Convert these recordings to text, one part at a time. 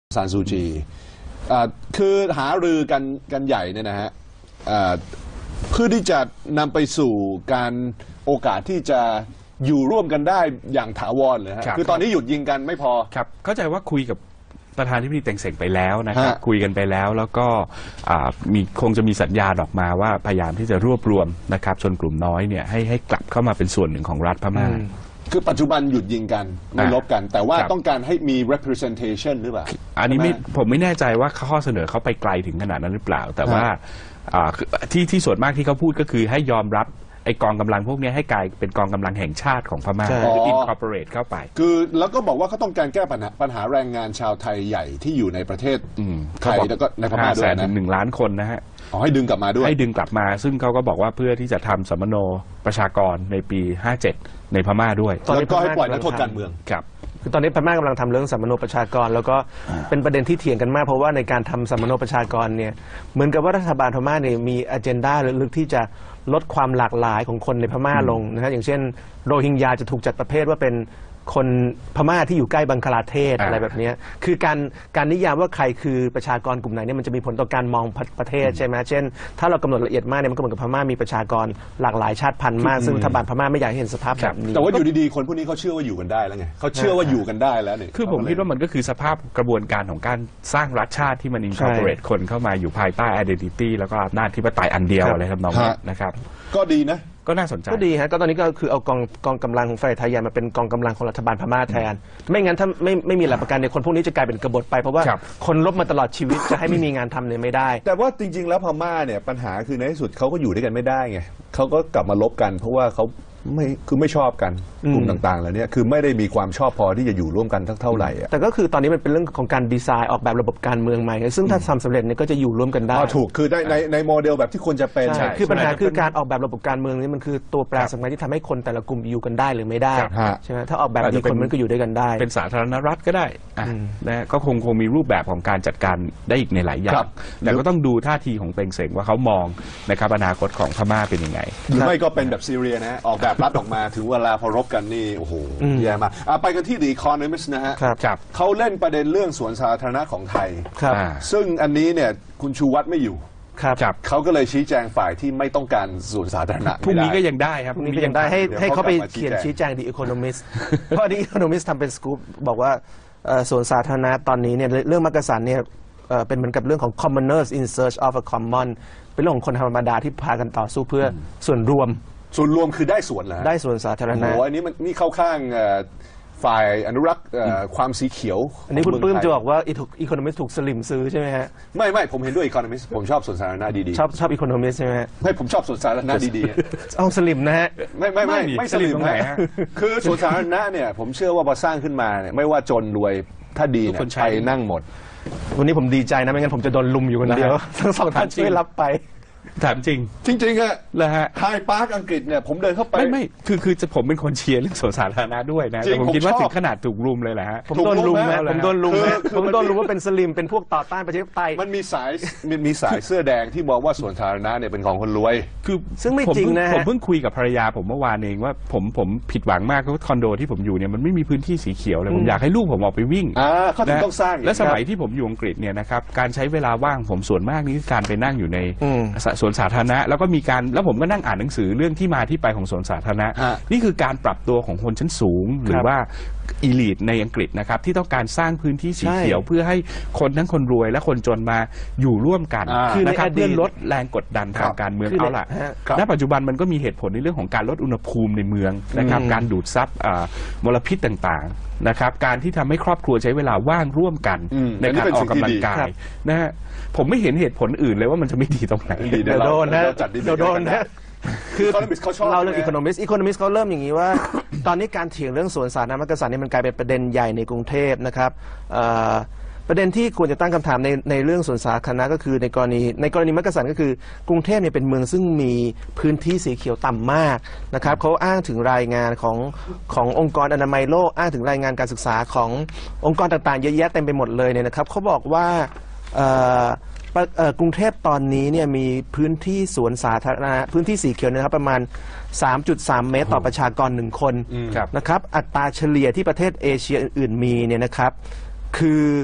ซานซูจีคือหารือกันใหญ่เนี่ยนะฮะเพื่อที่จะนำไปสู่การโอกาสที่จะอยู่ร่วมกันได้อย่างถาวรเลยฮะคือตอนนี้หยุดยิงกันไม่พอครับเข้าใจว่าคุยกับประธานาธิบดีเต็งเส็งไปแล้วนะครับคุยกันไปแล้วแล้วก็คงจะมีสัญญาณออกมาว่าพยายามที่จะรวบรวมนะครับชนกลุ่มน้อยเนี่ยให้กลับเข้ามาเป็นส่วนหนึ่งของรัฐพม่าคือปัจจุบันหยุดยิงกันไม่ลบกันแต่ว่าต้องการให้มี representation หรือเปล่าอันนี้ผมไม่แน่ใจว่าข้อเสนอเขาไปไกลถึงขนาดนั้นหรือเปล่าแต่ว่าที่ส่วนมากที่เขาพูดก็คือให้ยอมรับไอกองกำลังพวกนี้ให้กลายเป็นกองกำลังแห่งชาติของพม่าคือ incorporate เข้าไปคือแล้วก็บอกว่าเขาต้องการแก้ปัญหาแรงงานชาวไทยใหญ่ที่อยู่ในประเทศไทยแล้วก็ในพม่าด้วยนะ 1 ล้านคนนะฮะให้ดึงกลับมาด้วยให้ดึงกลับมาซึ่งเขาก็บอกว่าเพื่อที่จะทำสัมมโนประชากรในปี57ในพม่าด้วยแล้วก็ให้ปล่อยนักโทษการเมืองครับคือตอนนี้พม่ากำลังทำเรื่องสัมมโนประชากรแล้วก็เป็นประเด็นที่เถียงกันมากเพราะว่าในการทำสัมมโนประชากรเนี่ยเหมือนกับว่ารัฐบาลพม่าเนี่ยมีอเจนดาลึกๆที่จะลดความหลากหลายของคนในพม่าลงนะฮะอย่างเช่นโรฮิงญาจะถูกจัดประเภทว่าเป็นคนพม่าที่อยู่ใกล้บังคลาเทศอะไรแบบนี้คือการนิยามว่าใครคือประชากรกลุ่มไหนเนี่ยมันจะมีผลต่อการมองประเทศใช่ไหมเช่นถ้าเรากำหนดละเอียดมากเนี่ยมันก็เหมือนกับพม่ามีประชากรหลากหลายชาติพันธุ์มากซึ่งรัฐบาลพม่าไม่อยากเห็นสภาพแบบนี้แต่ว่าอยู่ดีๆคนพวกนี้เขาเชื่อว่าอยู่กันได้แล้วไงเขาเชื่อว่าอยู่กันได้แล้วเนี่ยคือผมคิดว่ามันก็คือสภาพกระบวนการของการสร้างรัฐชาติที่มัน incorporate คนเข้ามาอยู่ภายใต้ identity แล้วก็อำนาจธิปไตยอันเดียวอะไรครับน้องนะครับก็ดีนะก็น่าสนใจก็ดีฮะก็ตอนนี้ก็คือเอากองกำลังของฝ่ายไทยใหญ่มาเป็นกองกำลังของรัฐบาลพม่าแทนไม่งั้นถ้าไม่มีหลักประกันเนี่ยคนพวกนี้จะกลายเป็นกบฏไปเพราะว่าคนลบมาตลอดชีวิตจะให้ไม่มีงานทำเนี่ยไม่ได้แต่ว่าจริงๆแล้วพม่าเนี่ยปัญหาคือในที่สุดเขาก็อยู่ด้วยกันไม่ได้ไงเขาก็กลับมาลบกันเพราะว่าเขาไม่ชอบกันกลุ่มต่างๆเหล่านี้คือไม่ได้มีความชอบพอที่จะอยู่ร่วมกันเท่าไหร่แต่ก็คือตอนนี้มันเป็นเรื่องของการดีไซน์ออกแบบระบบการเมืองใหม่ซึ่งถ้าทำสำเร็จเนี่ยก็จะอยู่ร่วมกันได้ถูกคือในโมเดลแบบที่ควรจะเป็นคือปัญหาคือการออกแบบระบบการเมืองนี่มันคือตัวแปรสำคัญที่ทำให้คนแต่ละกลุ่มอยู่กันได้หรือไม่ได้ใช่ไหมถ้าออกแบบดีคนมันก็อยู่ด้วยกันได้เป็นสาธารณรัฐก็ได้นะก็คงมีรูปแบบของการจัดการได้อีกในหลายอย่างแต่ก็ต้องดูท่าทีของเต็งเส็งว่าเขามองนะครับอนาคตของพม่าเป็นยังไงหรือไม่ก็เป็นแบบซีเรียนะออกแบบรัฐออกมาถึงเวลาพอรบกันนี่โอ้โหแย่มากไปกันที่ The Economist นะฮะเขาเล่นประเด็นเรื่องสวนสาธารณะของไทยซึ่งอันนี้เนี่ยคุณชูวัฒน์ไม่อยู่เขาก็เลยชี้แจงฝ่ายที่ไม่ต้องการสวนสาธารณะพรุ่งนี้ก็ยังได้ครับพรุ่งนี้ก็ยังได้ให้เขาไปเขียนชี้แจง The Economist เพราะ The Economist ทำเป็นสกู๊ปบอกว่าสวนสาธารณะตอนนี้เนี่ยเรื่องมักกะสันเนี่ยเป็นเหมือนกับเรื่องของ commoners in search of a common เป็นเรื่องของคนธรรมดาที่พากันต่อสู้เพื่อส่วนรวมคือได้ส่วนเหรอได้ส่วนสาธารณะโอ้อันนี้มันนี่เข้าข้างฝ่ายอนุรักษ์ความสีเขียวอันนี้คุณปื้มจะบอกว่าอีโคโนมิสถูกสลิมซื้อใช่ไหมฮะไม่ผมเห็นด้วยอีโคโนมิสผมชอบส่วนสาธารณะดีๆชอบอีโคโนมิสใช่ไหมไม่ผมชอบส่วนสาธารณะดีๆเอาสลิมนะฮะไม่สลิมนะฮะคือส่วนสาธารณะเนี่ยผมเชื่อว่าพอสร้างขึ้นมาเนี่ยไม่ว่าจนรวยถ้าดีเนี่ยไปนั่งหมดวันนี้ผมดีใจนะไม่งั้นผมจะโดนลุมอยู่คนเดียวทั้งสองท่านช่วยรับไปถามจริงฮะเลยฮะไฮพาร์คอังกฤษเนี่ยผมเดินเข้าไปไม่คือผมเป็นคนเชียร์เรื่องสวนสาธารณะด้วยนะแต่ผมคิดว่าถึงขนาดถูกรุมเลยแหละฮะผมโดนลุมนะผมโดนลุมว่าเป็นสลิมเป็นพวกต่อต้านประชาธิปไตยมันมีสายเสื้อแดงที่บอกว่าสวนสาธารณะเนี่ยเป็นของคนรวยคือซึ่งไม่จริงนะผมเพิ่งคุยกับภรรยาผมเมื่อวานเองว่าผมผิดหวังมากเพราะคอนโดที่ผมอยู่เนี่ยมันไม่มีพื้นที่สีเขียวเลยผมอยากให้ลูกผมออกไปวิ่งเขาถึงต้องสร้างและสมัยที่ผมอยู่อังกฤษเนี่ยนะครับการใช้เวลาว่างผมส่วนมากนี่คือการไปนั่งอยู่ในสวนสาธารณะแล้วผมก็นั่งอ่านหนังสือเรื่องที่มาที่ไปของสวนสาธารณะนี่คือการปรับตัวของคนชั้นสูงหรือว่าอีลีทในอังกฤษนะครับที่ต้องการสร้างพื้นที่สีเขียวเพื่อให้คนทั้งคนรวยและคนจนมาอยู่ร่วมกันนะครับเพื่อลดแรงกดดันทางการเมืองเอาล่ะณปัจจุบันมันก็มีเหตุผลในเรื่องของการลดอุณหภูมิในเมืองนะครับการดูดซับมลพิษต่างๆนะครับการที่ทำให้ครอบครัวใช้เวลาว่างร่วมกันในการออกกำลังกายนะฮะผมไม่เห็นเหตุผลอื่นเลยว่ามันจะไม่ดีตรงไหนโดนนะคือเราเรื่องอีโคโนมิสเขาเริ่มอย่างนี้ว่าตอนนี้การเถียงเรื่องสวนสาธารณะมักกะสันนี่มันกลายเป็นประเด็นใหญ่ในกรุงเทพนะครับประเด็นที่ควรจะตั้งคำถามในเรื่องสวนสาธารณะก็คือในกรณีมักกะสันก็คือกรุงเทพเนี่ยเป็นเมืองซึ่งมีพื้นที่สีเขียวต่ำมากนะครับเขาอ้างถึงรายงานขององค์กรอนามัยโลกอ้างถึงรายงานการศึกษาขององค์กรต่างๆเยอะแยะเต็มไปหมดเลยเนี่ยนะครับเขาบอกว่ากรุงเทพตอนนี้เนี่ยมีพื้นที่สวนสาธารณะพื้นที่สีเขียวนะครับประมาณ 3.3 เมตรต่อประชากร1 คนนะครับอัตราเฉลี่ยที่ประเทศเอเชียอื่นๆมีเนี่ยนะครับคือ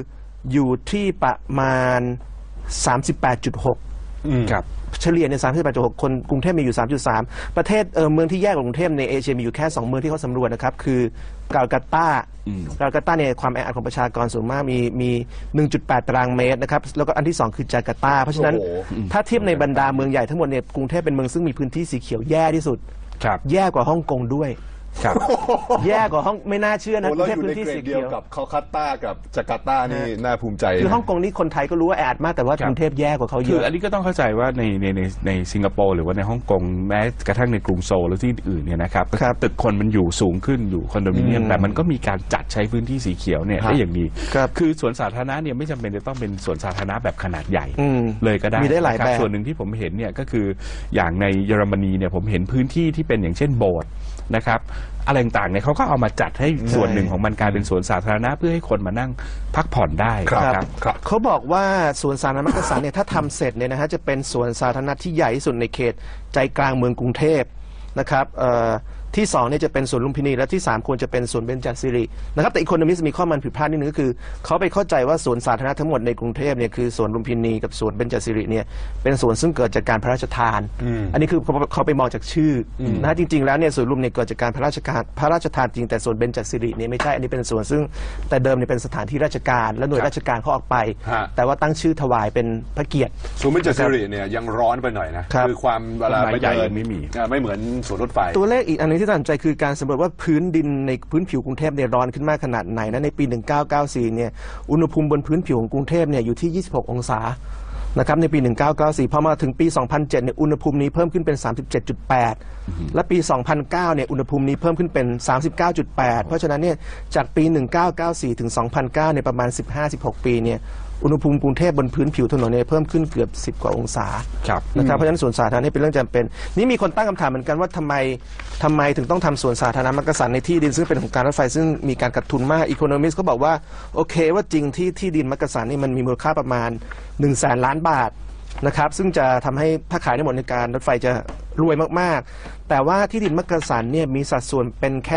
อยู่ที่ประมาณ 38.6 ครับเฉลี่ยใน 38.6 คนกรุงเทพมีอยู่ 3.3 ประเทศเมืองที่แย่กว่ากรุงเทพในเอเชียมีอยู่แค่ 2 เมืองที่เขาสำรวจนะครับคือกาลกัตตาเนี่ยความแออัดของประชากรส่วนมากมี 1.8 ตารางเมตรนะครับแล้วก็อันที่ 2 คือจาการ์ตาเพราะฉะนั้นถ้าเทียบในบรรดาเมืองใหญ่ทั้งหมดเนี่ยกรุงเทพเป็นเมืองซึ่งมีพื้นที่สีเขียวแย่ที่สุดแย่กว่าฮ่องกงด้วยแย่กว่าห้องไม่น่าเชื่อนะกรุงเทพพื้นที่สีเขียวกับคอลคัตตากับจาการ์ตานี่น่าภูมิใจคือฮ่องกงนี่คนไทยก็รู้ว่าแออัดมากแต่ว่ากรุงเทพแย่กว่าเขาเยอะคืออันนี้ก็ต้องเข้าใจว่าในสิงคโปร์หรือว่าในฮ่องกงแม้กระทั่งในกรุงโซลหรือที่อื่นเนี่ยนะครับตึกคนมันอยู่สูงขึ้นอยู่คอนโดมิเนียมแต่มันก็มีการจัดใช้พื้นที่สีเขียวเนี่ยได้อย่างดีคือสวนสาธารณะเนี่ยไม่จำเป็นจะต้องเป็นสวนสาธารณะแบบขนาดใหญ่เลยก็ได้มีได้หลายแบบส่วนหนึ่งที่ผมเห็นเนี่ยก็คืออย่างในเยอรมนีเนี่ยผมเห็นพื้นที่ที่เป็นอย่างเช่นโบสถ์นะครับอะไรต่างๆเนี่ยเขาก็เอามาจัดให้ส่วนหนึ่งของมันกลายเป็นสวนสาธารณะเพื่อให้คนมานั่งพักผ่อนได้ครับเขาบอกว่าสวนสาธารณะมักกะสันเนี่ยถ้าทำเสร็จเนี่ยนะฮะจะเป็นสวนสาธารณะที่ใหญ่ที่สุดในเขตใจกลางเมืองกรุงเทพนะครับที่2เนี่ยจะเป็นสวนลุมพินีและที่3ควรจะเป็นสวนเบญจศิรินะครับแต่อีโคโนมิสต์มีข้อมันผิดพลาดนิดนึงก็คือเขาไปเข้าใจว่าสวนสาธารณะทั้งหมดในกรุงเทพเนี่ยคือสวนลุมพินีกับสวนเบญจศิริเนี่ยเป็นสวนซึ่งเกิดจากการพระราชทานอันนี้คือเขาไปมองจากชื่อนะจริงๆแล้วเนี่ยสวนลุมเนี่ยเกิดจากการพระราชทานจริงแต่สวนเบญจศิริเนี่ยไม่ใช่อันนี้เป็นสวนซึ่งแต่เดิมเนี่ยเป็นสถานที่ราชการและหน่วยราชการเขาออกไปแต่ว่าตั้งชื่อถวายเป็นพระเกียรติสวนเบญจศิริเนี่ยยังร้อนไปหน่อยนะคือความเวลาไปเดินไม่เหมือนสวนรถไฟตัวเลขอีกอันนึงที่น่าสนใจคือการสำรวจว่าพื้นดินในพื้นผิวกรุงเทพเนี่ยร้อนขึ้นมากขนาดไหนนะในปี 1994 เนี่ยอุณหภูมิบนพื้นผิวของกรุงเทพเนี่ยอยู่ที่ 26 องศานะครับในปี 1994 พอมาถึงปี 2007 เนี่ยอุณหภูมินี้เพิ่มขึ้นเป็น 37.8 และปี 2009 เนี่ยอุณหภูมินี้เพิ่มขึ้นเป็น 39.8 เพราะฉะนั้นเนี่ยจากปี 1994 ถึง 2009 เนี่ยประมาณ 15-16 ปีเนี่ยอุณหภูมิกรุงเทพบนพื้นผิวถนนเนี่ยเพิ่มขึ้นเกือบ10 กว่าองศานะครับเพราะฉะนั้นสวนสาธารณะเป็นเรื่องจำเป็นนี่มีคนตั้งคำถามเหมือนกันว่าทำไมถึงต้องทำสวนสาธารณะมักกะสันในที่ดินซึ่งเป็นของการรถไฟซึ่งมีการขาดทุนมากอีโคโนมิสต์ก็บอกว่าโอเคว่าจริงที่ดินมักกะสันนี่มันมีมูลค่าประมาณ 100,000 ล้านบาทนะครับซึ่งจะทำให้ถ้าขายได้หมดในการรถไฟจะรวยมากๆแต่ว่าที่ดินมักกะสันเนี่ยมีสัดส่วนเป็นแค่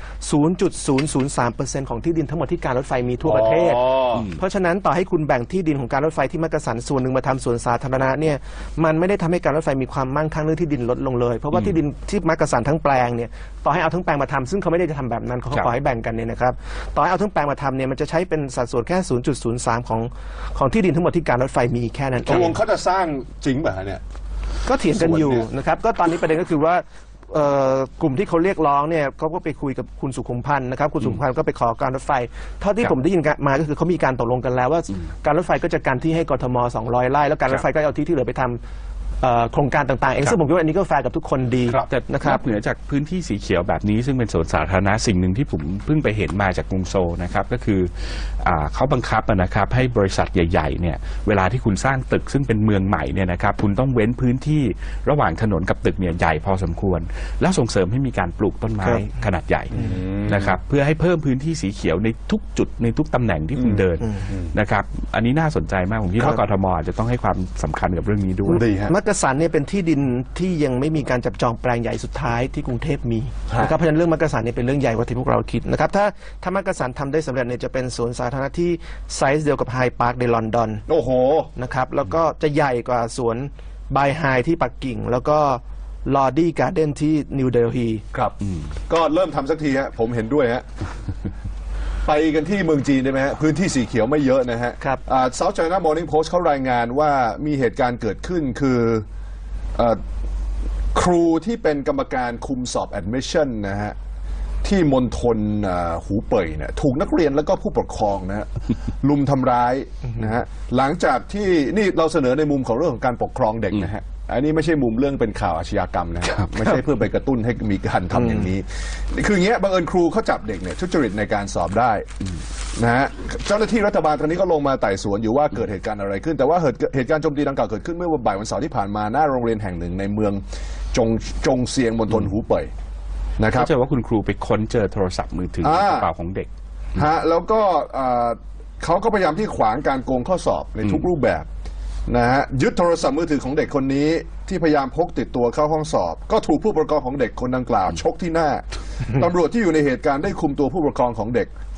0.003% ของที่ดินทั้งหมดที่การรถไฟมีทั่วประเทศเพราะฉะนั้นต่อให้คุณแบ่งที่ดินของการรถไฟที่มักกะสันส่วนหนึ่งมาทำสวนสาธารณะเนี่ยมันไม่ได้ทำให้การรถไฟมีความมั่งคั่งเรื่องที่ดินลดลงเลยเพราะว่าที่ดินที่มักกะสันทั้งแปลงเนี่ยต่อให้เอาทั้งแปลงมาทำซึ่งเขาไม่ได้จะทำแบบนั้นเขาขอให้แบ่งกันเนี่ยนะครับต่อให้เอาทั้งแปลงมาทำเนี่ยมันจะใช้เป็นสัดส่วนแค่ 0.03 ของที่ดินทั้งหมดที่การรถไฟมีแค่นั้นเองเขาจะสร้างจริงป่ะเนี่ยก็เถียงกันอยู่นะครับก็ตอนนี้ประเด็นก็คือว่ากลุ่มที่เขาเรียกร้องเนี่ยเขาก็ไปคุยกับคุณสุขุมพันธ์นะครับคุณสุขุมพันธ์ก็ไปขอการรถไฟเท่าที่ผมได้ยินมาก็คือเขามีการตกลงกันแล้วว่าการรถไฟก็จะกันที่ให้กทม200 ไร่แล้วการรถไฟก็เอาที่เหลือไปทำโครงการต่างๆเองซึ่งผมคิดว่าอันนี้ก็แฟร์กับทุกคนดีนะครับเหนือจากพื้นที่สีเขียวแบบนี้ซึ่งเป็นสวนสาธารณะสิ่งหนึ่งที่ผมเพิ่งไปเห็นมาจากกรุงโซลนะครับก็คือเขาบังคับนะครับให้บริษัทใหญ่ๆเนี่ยเวลาที่คุณสร้างตึกซึ่งเป็นเมืองใหม่เนี่ยนะครับคุณต้องเว้นพื้นที่ระหว่างถนนกับตึกเนี่ยใหญ่พอสมควรแล้วส่งเสริมให้มีการปลูกต้นไม้ขนาดใหญ่นะครับเพื่อให้เพิ่มพื้นที่สีเขียวในทุกจุดในทุกตำแหน่งที่คุณเดินนะครับอันนี้น่าสนใจมากผมคิดว่ากทมจะต้องให้ความสำคัญกับเรื่องนี้ด้วยมักกะสันเนี่ยเป็นที่ดินที่ยังไม่มีการจับจองแปลงใหญ่สุดท้ายที่กรุงเทพมีนะครับเพราะฉะนั้นเรื่องมักกะสันเนี่ยเป็นเรื่องใหญ่กว่าที่พวกเราคิดนะครับถ้ามักกะสันทำได้สำเร็จเนี่ยจะเป็นสวนสาธารณะที่ไซส์เดียวกับไฮพาร์คในลอนดอนโอ้โหนะครับแล้วก็จะใหญ่กว่าสวนไบไฮที่ปักกิ่งแล้วก็ลอดี้การ์เด้นที่นิวเดลฮีครับก็เริ่มทำสักทีฮะผมเห็นด้วยฮะไปกันที่เมืองจีนได้ไหมฮะพื้นที่สีเขียวไม่เยอะนะฮะครับ South China Morning Post เขารายงานว่ามีเหตุการณ์เกิดขึ้นคือครูที่เป็นกรรมการคุมสอบ admission นะฮะที่มณฑลหูเป่ยเนี่ยถูกนักเรียนแล้วก็ผู้ปกครองนะฮะลุมทำร้ายนะฮะหลังจากที่นี่เราเสนอในมุมของเรื่องของการปกครองเด็กนะฮะอันนี้ไม่ใช่มุมเรื่องเป็นข่าวอาชญากรรมนะครับไม่ใช่เพื่อไปกระตุ้นให้มีการทำอย่างนี้คืออย่างเงี้ยบังเอิญครูเขาจับเด็กเนี่ยทุจริตในการสอบได้นะฮะเจ้าหน้าที่รัฐบาลตอนนี้ก็ลงมาไต่สวนอยู่ว่าเกิดเหตุการณ์อะไรขึ้นแต่ว่าเหตุการณ์โจมตีดังกล่าวเกิดขึ้นเมื่อวันบ่ายวันเสาร์ที่ผ่านมาหน้าโรงเรียนแห่งหนึ่งในเมืองจงเซียงมณฑลหูเป่ยนะครับเข้าใจว่าคุณครูไปค้นเจอโทรศัพท์มือถือกระเป๋าของเด็กฮะแล้วก็เขาก็พยายามที่ขวางการโกงข้อสอบในทุกรูปแบบนะฮะยึดโทรศัพท์มือถือของเด็กคนนี้ที่พยายามพกติดตัวเข้าห้องสอบก็ถูกผู้ปกครองของเด็กคนดังกล่าวชกที่หน้า ตำรวจที่อยู่ในเหตุการณ์ได้คุมตัวผู้ปกครองของเด็ก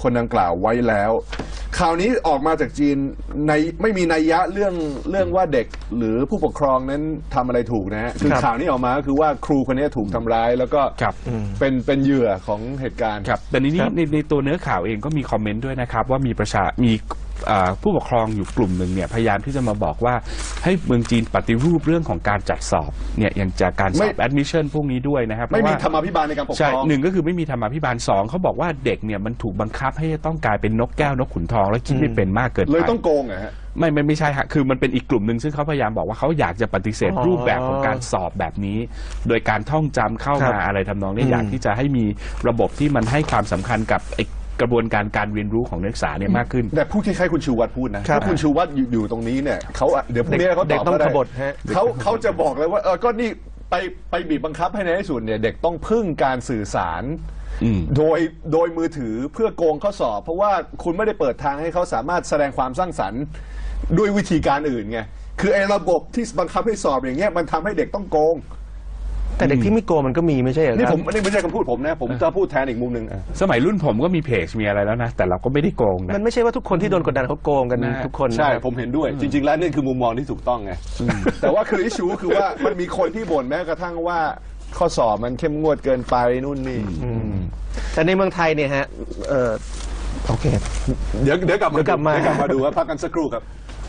คนดังกล่าวไว้แล้วข่าวนี้ออกมาจากจีนในไม่มีนัยยะเรื่องว่าเด็กหรือผู้ปกครองนั้นทำอะไรถูกนะฮะคือข่าวนี้ออกมาก็คือว่าครูคนนี้ถูกทำร้ายแล้วก็เป็นเหยื่อของเหตุการณ์ครับแต่นี้ในตัวเนื้อข่าวเองก็มีคอมเมนต์ด้วยนะครับว่ามีผู้ปกครองอยู่กลุ่มหนึ่งเนี่ยพยายามที่จะมาบอกว่าให้เมืองจีนปฏิรูปเรื่องของการจัดสอบเนี่ยอย่างจากการสอบ admission พวกนี้ด้วยนะครับไม่มีธรรมาภิบาลในการปกครองหนึ่งก็คือไม่มีธรรมาภิบาล2เขาบอกว่าเด็กเนี่ยมันถูกบังคับให้ต้องกลายเป็นนกแก้วนกขุนทองแล้วคิดไม่เป็นมากเกินไปเลยต้องโกงเหรอฮะไม่ใช่ฮะคือมันเป็นอีกกลุ่มหนึ่งซึ่งเขาพยายามบอกว่าเขาอยากจะปฏิเสธรูปแบบของการสอบแบบนี้โดยการท่องจำเข้ามาอะไรทำนองนี้อยากที่จะให้มีระบบที่มันให้ความสำคัญกับกระบวนการเรียนรู้ของนักศึกษาเนี่ยมากขึ้นแต่พูดคล้ายๆคุณชูวัฒน์พูดนะถ้าคุณชูวัฒน์อยู่ตรงนี้เนี่ยเขาเดี๋ยวพรุ่งนี้เขาตอบต้องขบฏเขาจะบอกเลยว่าก็นี่ไปบีบบังคับให้ในที่สุดเนี่ยเด็กต้องพึ่งการสื่อสารโดยมือถือเพื่อโกงข้อสอบเพราะว่าคุณไม่ได้เปิดทางให้เขาสามารถแสดงความสร้างสรรค์ด้วยวิธีการอื่นไงคือไอ้ระบบที่บังคับให้สอบอย่างเงี้ยมันทำให้เด็กต้องโกงแต่เด็กที่ไม่โกงมันก็มีไม่ใช่เหรอนี่ไม่ใช่คำพูดผมนะผมจะพูดแทนอีกมุมหนึ่งสมัยรุ่นผมก็มีเพจมีอะไรแล้วนะแต่เราก็ไม่ได้โกงนะมันไม่ใช่ว่าทุกคนที่โดนกดดันเขาโกงกันทุกคนใช่ผมเห็นด้วยจริงๆแล้วนี่คือมุมมองที่ถูกต้องไงแต่ว่าคืออิชชูคือว่ามันมีคนที่บ่นแม้กระทั่งว่าข้อสอบมันเข้มงวดเกินไปนู่นนี่แต่ในเมืองไทยเนี่ยฮะโอเคเดี๋ยวกลับมาดูว่าพักกันสักครู่ครับ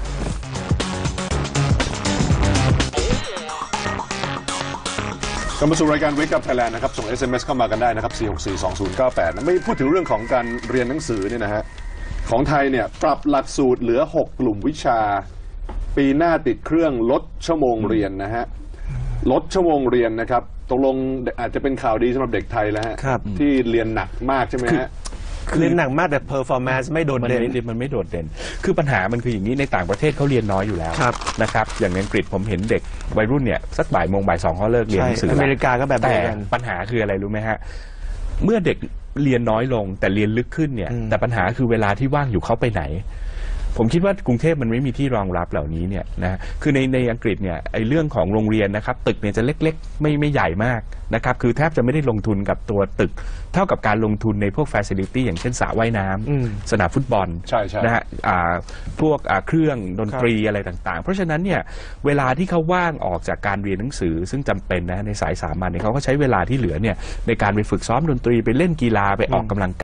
กลับมาสู่รายการ Wake Up Thailand นะครับส่ง SMS เข้ามากันได้นะครับ4642098ไม่พูดถึงเรื่องของการเรียนหนังสือเนี่ยนะฮะของไทยเนี่ยปรับหลักสูตรเหลือ6กลุ่มวิชาปีหน้าติดเครื่องลดชั่วโมงเรียนนะฮะลดชั่วโมงเรียนนะครับตกลงอาจจะเป็นข่าวดีสำหรับเด็กไทยแล้วฮะที่เรียนหนักมากใช่ไหมฮะเรียนหนักมากแต่ performance ไม่โดดเด่นมันไม่โดดเด่นคือปัญหามันคืออย่างนี้ในต่างประเทศเขาเรียนน้อยอยู่แล้วนะครับอย่างอังกฤษผมเห็นเด็กวัยรุ่นเนี่ยสักบ่ายโมงบ่ายสองเขาเลิกเรียนหนังสืออเมริกาก็แบบแต่ปัญหาคืออะไรรู้ไหมฮะเมื่อเด็กเรียนน้อยลงแต่เรียนลึกขึ้นเนี่ยแต่ปัญหาคือเวลาที่ว่างอยู่เขาไปไหนผมคิดว่ากรุงเทพมันไม่มีที่รองรับเหล่านี้เนี่ยนะคือในอังกฤษเนี่ยไอ้เรื่องของโรงเรียนนะครับตึกเนี่ยจะเล็กๆไม่ใหญ่มากนะครับคือแทบจะไม่ได้ลงทุนกับตัวตึกเท่ากับการลงทุนในพวก facility อย่างเช่นสระว่ายน้ำสนามฟุตบอลนะฮะพวกเครื่องดนตรีอะไรต่างๆเพราะฉะนั้นเนี่ยเวลาที่เขาว่างออกจากการเรียนหนังสือซึ่งจำเป็นนะในสายสามัญเนี่ยเขาก็ใช้เวลาที่เหลือเนี่ยในการไปฝึกซ้อมดนตรีไปเล่นกีฬาไปออกกำลัง